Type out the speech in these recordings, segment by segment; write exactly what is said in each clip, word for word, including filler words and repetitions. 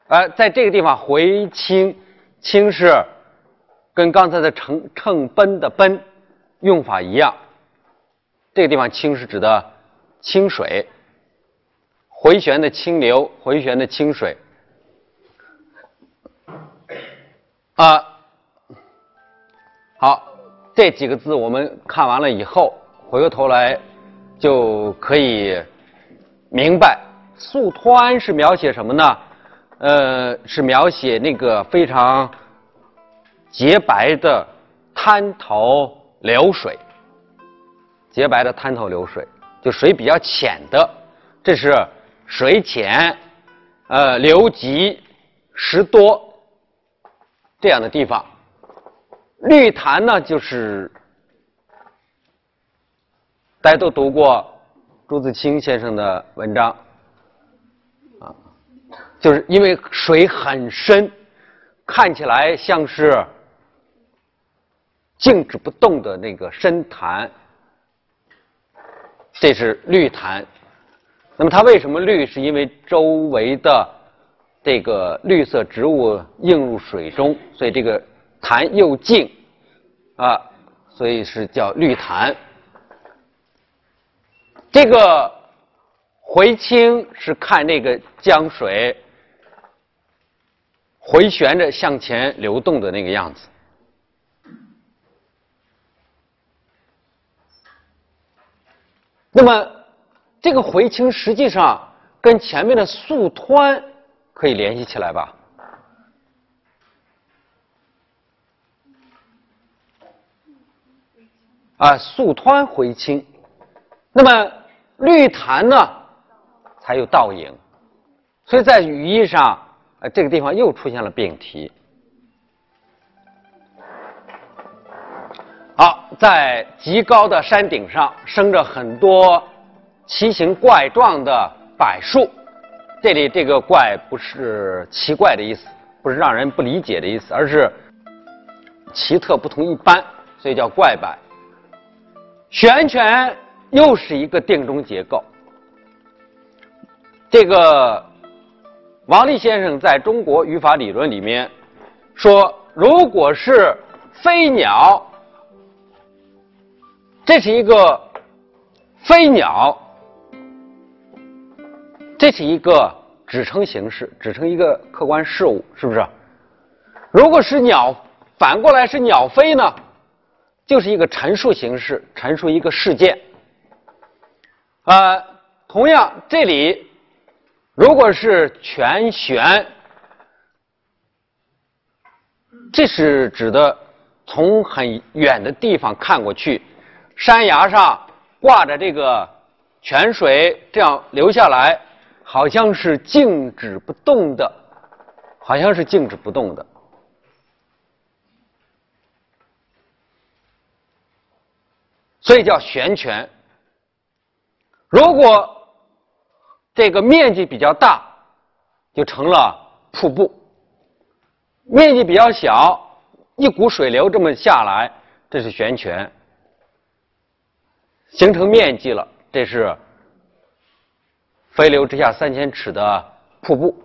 呃，在这个地方回清，清是跟刚才的乘乘奔的奔用法一样，这个地方清是指的清水，回旋的清流，回旋的清水。啊、呃，好，这几个字我们看完了以后，回过头来就可以明白，素湍是描写什么呢？呃，是描写那个非常洁白的滩头流水，洁白的滩头流水，就水比较浅的，这是水浅，呃，流急时多这样的地方。绿潭呢，就是大家都读过朱自清先生的文章啊，就是因为水很深，看起来像是静止不动的那个深潭，这是绿潭。那么它为什么绿？是因为周围的这个绿色植物映入水中，所以这个潭又静啊，所以是叫绿潭。这个回清是看那个江水回旋着向前流动的那个样子。那么这个回清实际上跟前面的素湍可以联系起来吧？啊，素湍回清，那么绿潭呢才有倒影，所以在语义上，呃，这个地方又出现了并题。好，在极高的山顶上生着很多奇形怪状的柏树，这里这个怪不是奇怪的意思，不是让人不理解的意思，而是奇特不同一般，所以叫怪柏。悬泉又是一个定中结构。这个王立先生在中国语法理论里面说，如果是飞鸟，这是一个飞鸟，这是一个指称形式，指称一个客观事物，是不是？如果是鸟，反过来是鸟飞呢，就是一个陈述形式，陈述一个事件。呃，同样这里如果是全悬，这是指的从很远的地方看过去，山崖上挂着这个泉水，这样流下来，好像是静止不动的，好像是静止不动的。所以叫悬泉。如果这个面积比较大，就成了瀑布；面积比较小，一股水流这么下来，这是悬泉，形成面积了，这是飞流直下三千尺的瀑布。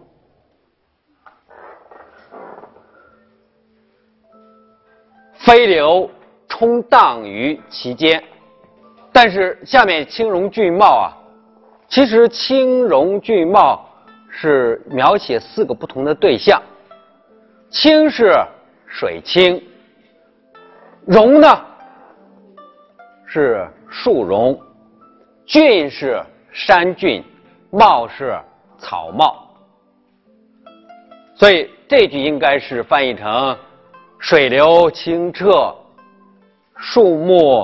飞流冲荡于其间。但是下面青容俊茂啊，其实青容俊茂是描写四个不同的对象。青是水青，容呢是树容，俊是山俊，茂是草茂。所以这句应该是翻译成水流清澈，树木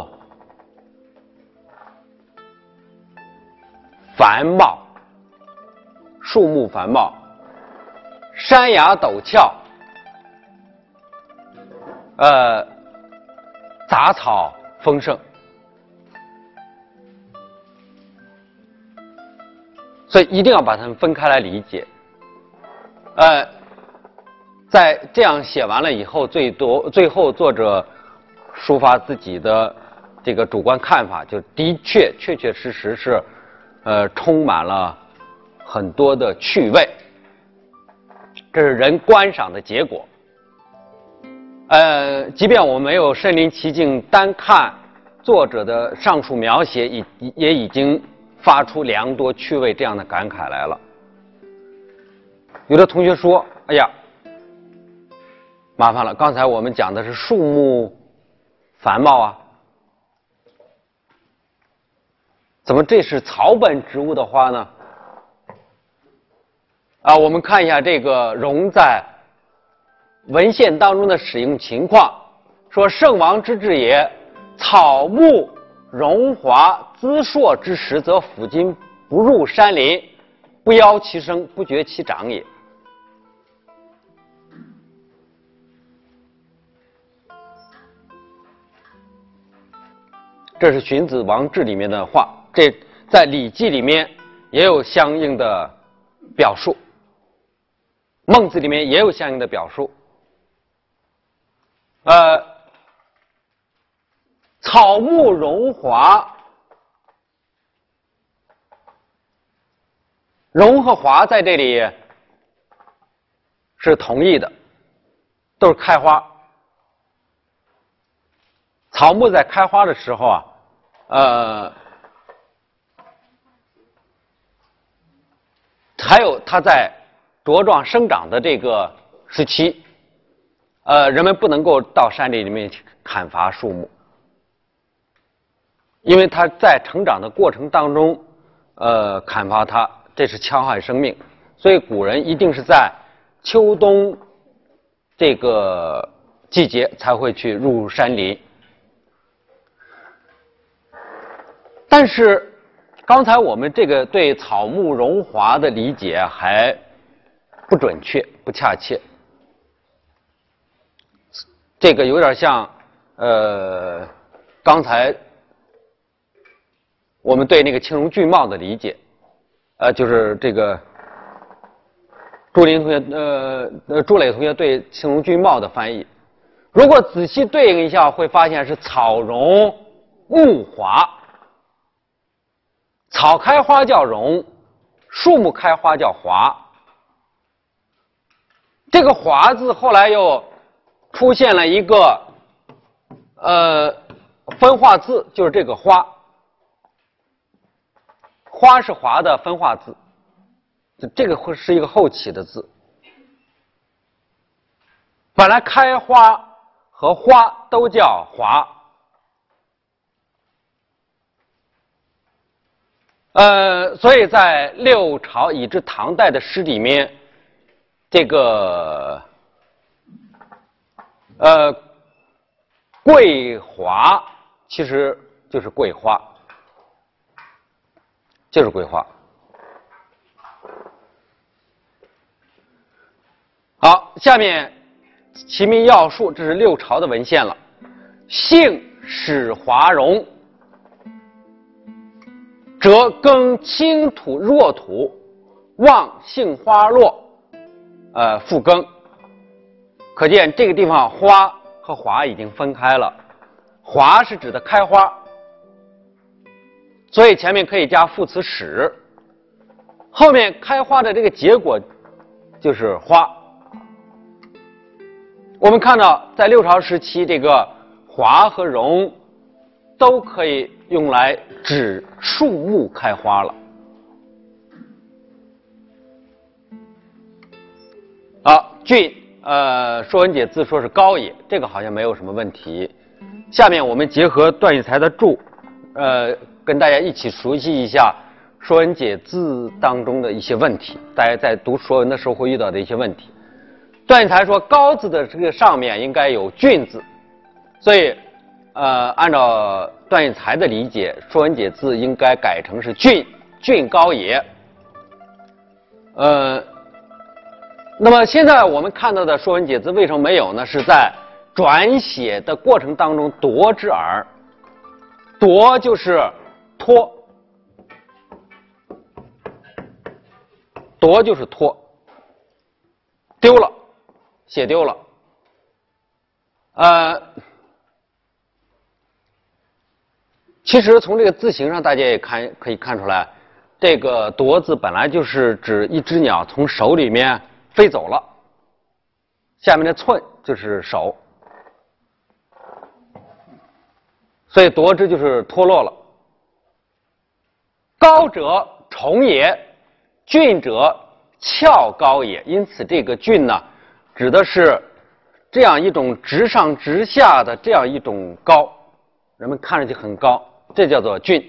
繁茂，树木繁茂，山崖陡峭，呃，杂草丰盛。所以一定要把它们分开来理解。呃，在这样写完了以后，最多最后作者抒发自己的这个主观看法，就的确确确实实是。呃，充满了很多的趣味， 这是人观赏的结果。呃，即便我们没有身临其境，单看作者的上述描写，已也已经发出良多趣味这样的感慨来了。有的同学说：“哎呀，麻烦了，刚才我们讲的是树木繁茂啊，怎么这是草本植物的花呢？”啊，我们看一下这个榕在文献当中的使用情况，说圣王之治也，草木荣华姿硕之时，则抚今不入山林，不邀其生，不觉其长也。这是荀子《王志》里面的话，这在《礼记》里面也有相应的表述，《孟子》里面也有相应的表述。呃，草木荣华，荣和华在这里是同义的，都是开花。草木在开花的时候啊，呃，还有它在茁壮生长的这个时期，呃，人们不能够到山林里面去砍伐树木，因为它在成长的过程当中，呃，砍伐它，这是戕害生命，所以古人一定是在秋冬这个季节才会去入山林。但是刚才我们这个对草木荣华的理解还不准确、不恰切，这个有点像呃刚才我们对那个青容俊茂的理解，呃，就是这个朱林同学呃呃朱磊同学对青容俊茂的翻译，如果仔细对应一下，会发现是草荣木华。草开花叫荣，树木开花叫华。这个华字后来又出现了一个呃分化字，就是这个花。花是华的分化字，这个会是一个后起的字。本来开花和花都叫华。呃，所以在六朝以至唐代的诗里面，这个呃桂华其实就是桂花，就是桂花。好，下面齐民要术，这是六朝的文献了。杏始华荣，则耕青土弱土，望杏花落，呃，复耕。可见这个地方花和华已经分开了，华是指的开花，所以前面可以加副词始，后面开花的这个结果就是花。我们看到在六朝时期，这个华和荣都可以用来指树木开花了。好，俊，呃，《说文解字》说是高也，这个好像没有什么问题。下面我们结合段玉裁的注，呃，跟大家一起熟悉一下《说文解字》当中的一些问题，大家在读说文的时候会遇到的一些问题。段玉裁说高字的这个上面应该有俊字，所以呃，按照段玉裁的理解，《说文解字》应该改成是俊，俊高也。呃，那么现在我们看到的《说文解字》为什么没有呢？是在转写的过程当中夺之耳，夺就是脱，夺就是脱，丢了，写丢了。呃，其实从这个字形上，大家也看可以看出来，这个夺字本来就是指一只鸟从手里面飞走了， 下面的寸就是手，所以夺之就是脱落了。高者崇也，峻者峭高也。因此，这个峻呢，指的是这样一种直上直下的这样一种高，人们看上去很高，这叫做峻。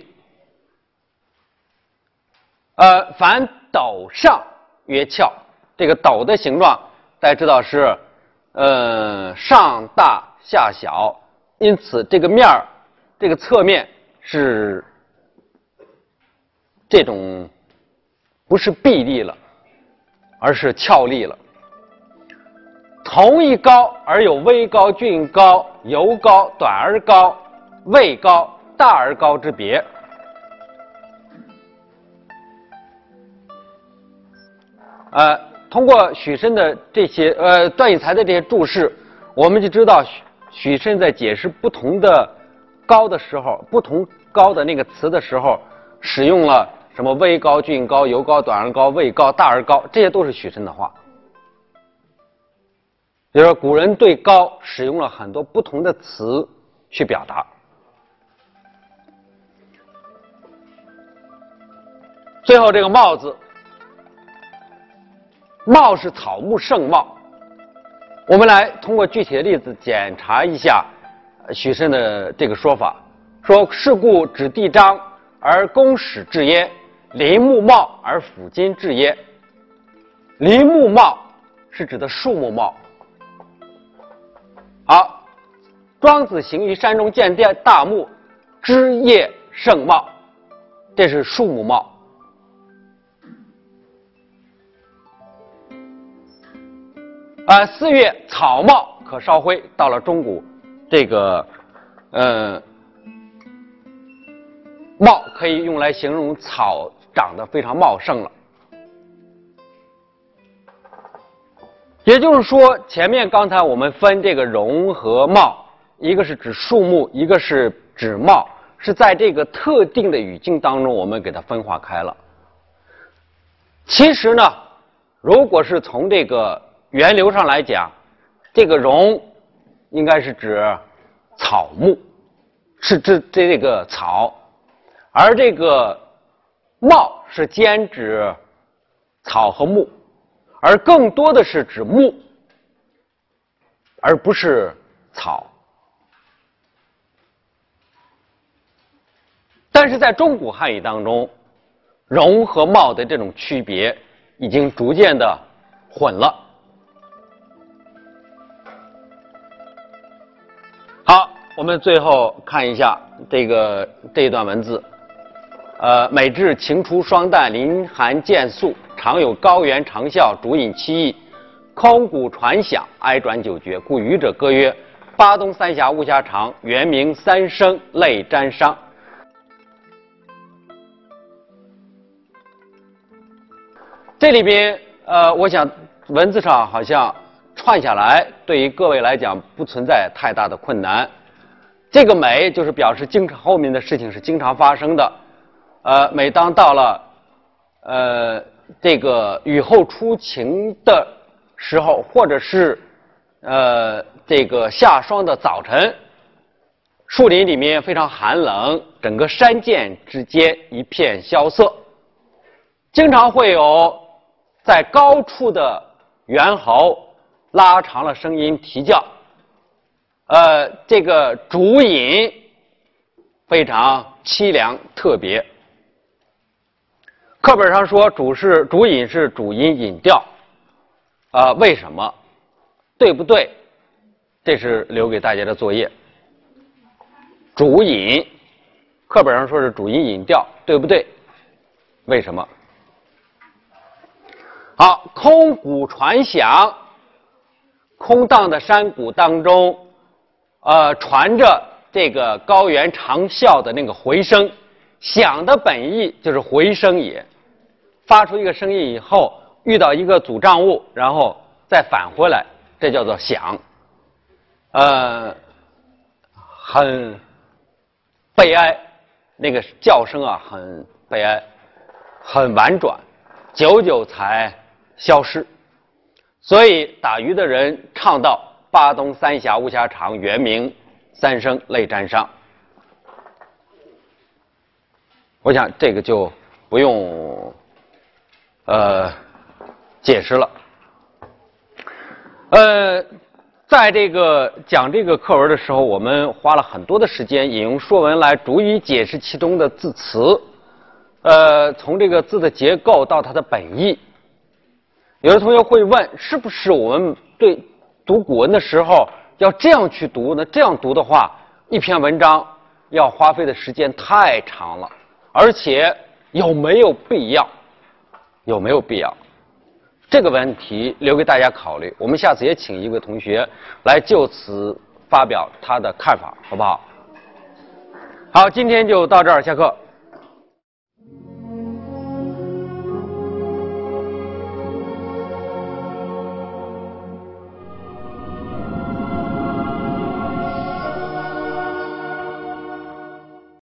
呃，凡斗上曰峭，这个斗的形状大家知道是呃上大下小，因此这个面儿，这个侧面是这种不是壁立了，而是峭立了。同一高而有微高、峻高、由高、短而高、位高、大而高之别。呃，通过许慎的这些呃段义才的这些注释，我们就知道许许慎在解释不同的高的时候，不同高的那个词的时候，使用了什么微高、峻高、由高、短而高、位高、大而高，这些都是许慎的话。也就是说，古人对高使用了很多不同的词去表达。最后这个茂字，茂是草木盛茂。我们来通过具体的例子检查一下许慎的这个说法。说是故指地张而公始至焉，林木茂而斧金至焉。林木茂是指的树木茂。好，庄子行于山中，见大木，枝叶盛茂，这是树木茂。啊，四月草茂可烧灰。到了中古，这个呃茂可以用来形容草长得非常茂盛了。也就是说，前面刚才我们分这个荣和茂，一个是指树木，一个是指茂，是在这个特定的语境当中，我们给它分化开了。其实呢，如果是从这个源流上来讲，这个荣应该是指草木，是指这这个草，而这个茂是兼指草和木。而更多的是指木，而不是草。但是在中古汉语当中，荣和茂的这种区别已经逐渐的混了。好，我们最后看一下这个这一段文字。呃，每至晴初霜旦，林寒渐肃，常有高原长啸，竹饮七佾，空谷传响，哀转九绝。故渔者歌曰：巴东三峡，巫峡长，原名三生，泪沾裳。这里边，呃，我想文字上好像串下来，对于各位来讲不存在太大的困难。这个每就是表示经常后面的事情是经常发生的。呃，每当到了呃这个雨后初晴的时候，或者是呃这个下霜的早晨，树林里面非常寒冷，整个山涧之间一片萧瑟，经常会有在高处的猿猴拉长了声音啼叫，呃，这个竹饮非常凄凉特别。课本上说主是主饮是主音引调，啊、呃，为什么？对不对？这是留给大家的作业。主引，课本上说是主音引调，对不对？为什么？好，空谷传响，空荡的山谷当中，呃，传着这个高原长啸的那个回声，响的本意就是回声也。发出一个声音以后，遇到一个阻障物，然后再返回来，这叫做响。呃，很悲哀，那个叫声啊，很悲哀，很婉转，久久才消失。 所以打鱼的人唱道：“巴东三峡无暇长，原名三生泪沾裳。”我想这个就不用呃解释了。呃，在这个讲这个课文的时候，我们花了很多的时间引用说文来逐一解释其中的字词，呃，从这个字的结构到它的本意。有的同学会问，是不是我们对读古文的时候要这样去读呢？这样读的话，一篇文章要花费的时间太长了，而且有没有必要？有没有必要？这个问题留给大家考虑。我们下次也请一位同学来就此发表他的看法，好不好？好，今天就到这儿，下课。